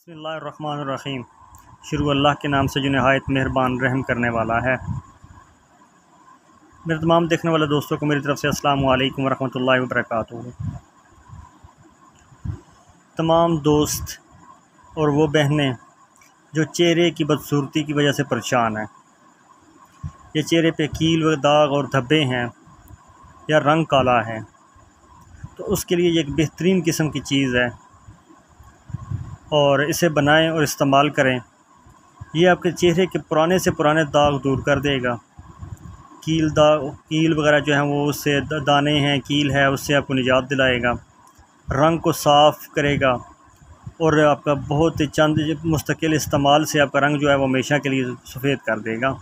बिस्मिल्लाहिर्रहमानिर्रहीम। शुरू अल्लाह के नाम से जो नहायत मेहरबान रहम करने वाला है। मेरे तमाम देखने वाले दोस्तों को मेरी तरफ़ से अस्सलामु अलैकुम वरहमतुल्लाहि वबरकातुहू। तमाम दोस्त और वो बहनें जो चेहरे की बदसूरती की वजह से परेशान हैं, ये चेहरे पे कील व दाग और धब्बे हैं या रंग काला है, तो उसके लिए ये एक बेहतरीन किस्म की चीज़ है और इसे बनाएं और इस्तेमाल करें। ये आपके चेहरे के पुराने से पुराने दाग दूर कर देगा। कील वगैरह जो हैं वो उससे दाने हैं, कील है, उससे आपको निजात दिलाएगा। रंग को साफ़ करेगा और आपका बहुत चंद मुस्तकिल इस्तेमाल से आपका रंग जो है वो हमेशा के लिए सफ़ेद कर देगा।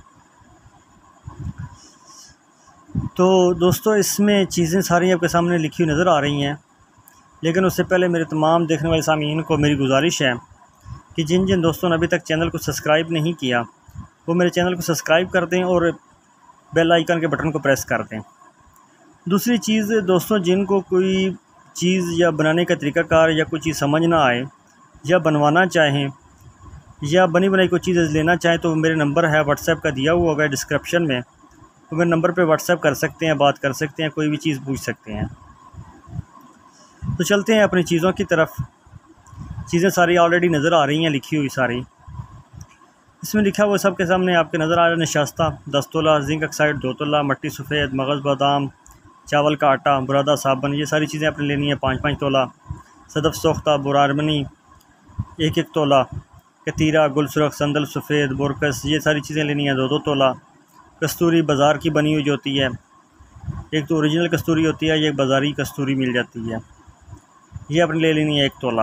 तो दोस्तों, इसमें चीज़ें सारी आपके सामने लिखी हुई नज़र आ रही हैं, लेकिन उससे पहले मेरे तमाम देखने वाले सामीन को मेरी गुजारिश है कि जिन जिन दोस्तों ने अभी तक चैनल को सब्सक्राइब नहीं किया वो मेरे चैनल को सब्सक्राइब कर दें और बेल आइकन के बटन को प्रेस कर दें। दूसरी चीज़ दोस्तों, जिनको कोई चीज़ या बनाने का तरीक़ाकार या कोई चीज़ समझ ना आए या बनवाना चाहें या बनी बनाई कोई चीज़ लेना चाहें, तो मेरे नंबर है व्हाट्सएप का दिया हुआ होगा डिस्क्रिप्शन में, तो मेरे नंबर पे व्हाट्सएप कर सकते हैं, बात कर सकते हैं, कोई भी चीज़ पूछ सकते हैं। तो चलते हैं अपनी चीज़ों की तरफ। चीज़ें सारी ऑलरेडी नज़र आ रही हैं लिखी हुई सारी। इसमें लिखा हुआ सब के सामने आपके नज़र आ रहा है। नशास्ता 10 तोला, जिंक ऑक्साइड 2 तोला, मट्टी सफ़ेद, मगज़ बादाम, चावल का आटा, बुरादा साबुन, ये सारी चीज़ें आपने लेनी है 5-5 तोला। सदफ़ सोख्ता, बुरारमनी 1-1 तोला, कतीरा, गुलसुरख, संदल सफ़ेद, बोरकस, ये सारी चीज़ें लेनी है 2-2 तोला। कस्तूरी बाज़ार की बनी हुई जो होती है, एक तो ओरिजिनल कस्तूरी होती है, एक बाज़ारी कस्तूरी मिल जाती है, ये आपने ले लेनी है 1 तोला।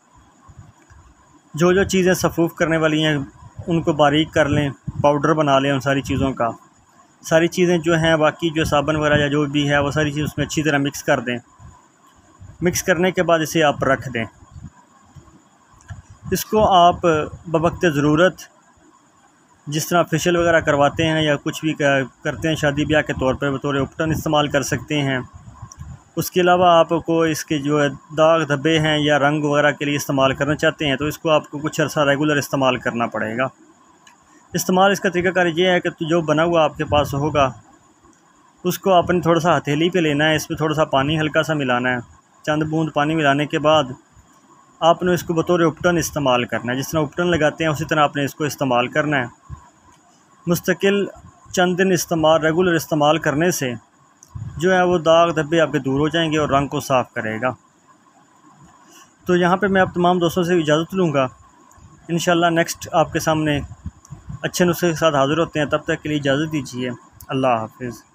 जो चीज़ें सफ़ूफ़ करने वाली हैं उनको बारीक कर लें, पाउडर बना लें उन सारी चीज़ों का। सारी चीज़ें जो हैं बाकी जो साबुन वगैरह या जो भी है वो सारी चीज़ उसमें अच्छी तरह मिक्स कर दें। मिक्स करने के बाद इसे आप रख दें। इसको आप बवक्त ज़रूरत जिस तरह फेशियल वगैरह करवाते हैं या कुछ भी करते हैं शादी ब्याह के तौर पर, बतौर उपटन इस्तेमाल कर सकते हैं। उसके अलावा आपको इसके जो है दाग धब्बे हैं या रंग वगैरह के लिए इस्तेमाल करना चाहते हैं तो इसको आपको कुछ अर्सा रेगुलर इस्तेमाल करना पड़ेगा। इस्तेमाल इसका तरीक़ाकार ये है कि जो बना हुआ आपके पास होगा उसको आपने थोड़ा सा हथेली पे लेना है, इसमें थोड़ा सा पानी हल्का सा मिलाना है। चंद बूंद पानी मिलाने के बाद आपने इसको बतौर उपटन इस्तेमाल करना है। जिस तरह उपटन लगाते हैं उसी तरह आपने इसको इस्तेमाल करना है। मुस्तकिल चंद दिन इस्तेमाल, रेगुलर इस्तेमाल करने से जो है वो दाग धब्बे आपके दूर हो जाएंगे और रंग को साफ़ करेगा। तो यहाँ पे मैं आप तमाम दोस्तों से इजाज़त लूँगा। इंशाल्लाह नेक्स्ट आपके सामने अच्छे नुस्खे के साथ हाज़िर होते हैं। तब तक के लिए इजाज़त दीजिए। अल्लाह हाफ़िज़।